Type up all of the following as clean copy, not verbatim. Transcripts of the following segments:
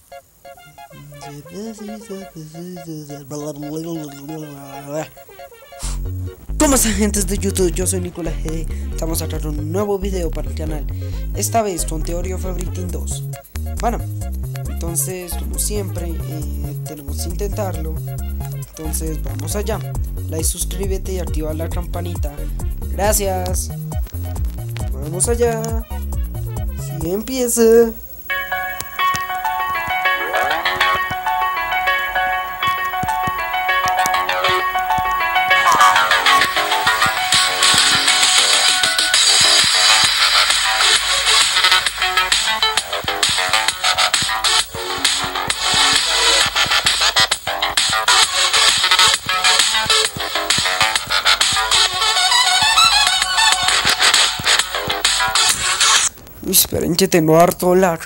¿Cómo están, gentes de YouTube? Yo soy Nicolás G. Estamos a traer un nuevo video para el canal. Esta vez con Theory of Everything 2. Bueno, entonces como siempre tenemos que intentarlo. Entonces vamos allá. Like, suscríbete y activa la campanita. Gracias. Vamos allá. Si empieza. Uy, esperen que tengo harto lag.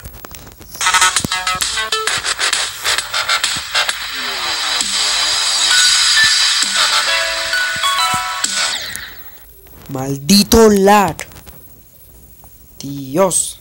Maldito lag. Dios.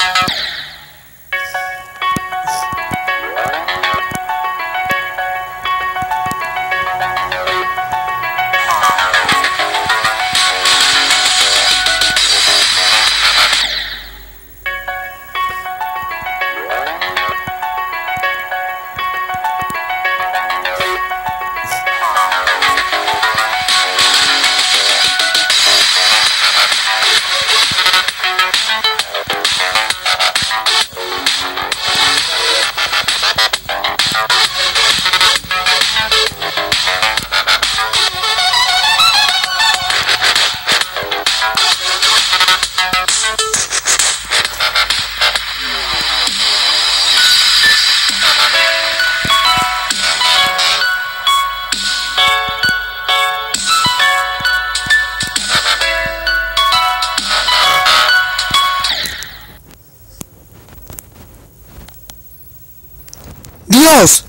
¡Dios!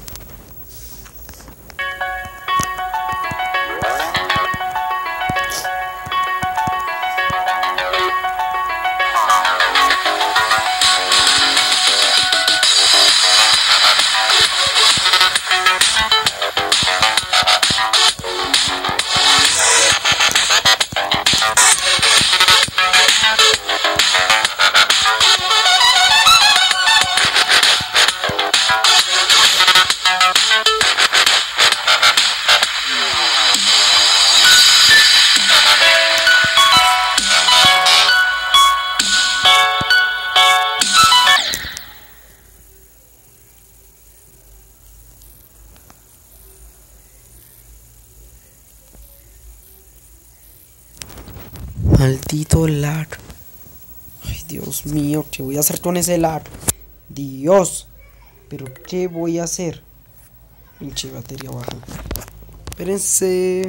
Maldito lag. Ay, Dios mío, ¿qué voy a hacer con ese lag? Dios. ¿Pero qué voy a hacer? Pinche batería baja. Espérense.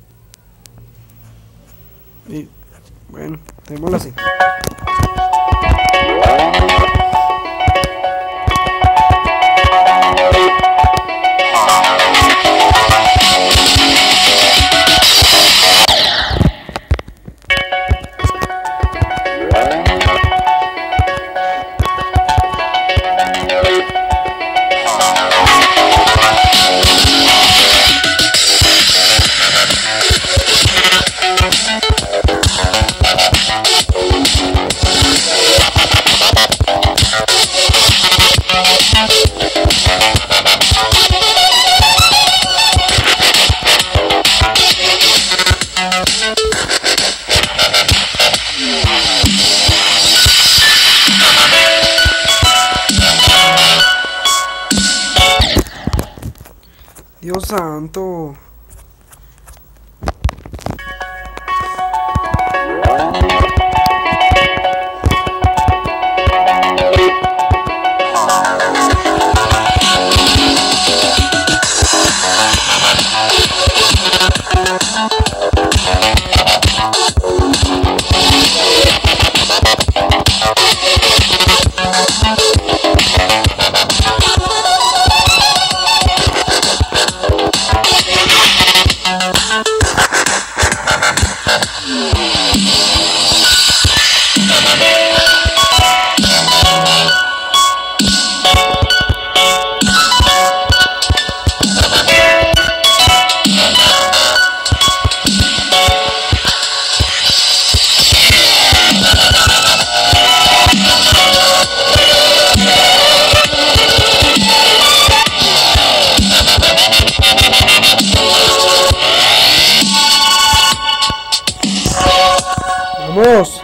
Bueno, démoslo así. Dios santo. ¡Dios!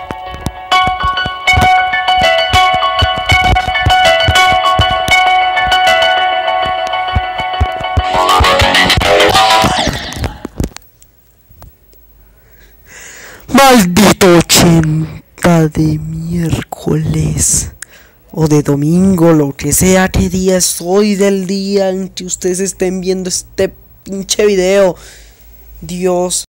Maldito 80 de miércoles o de domingo, lo que sea que día es hoy del día en que ustedes estén viendo este pinche video. Dios.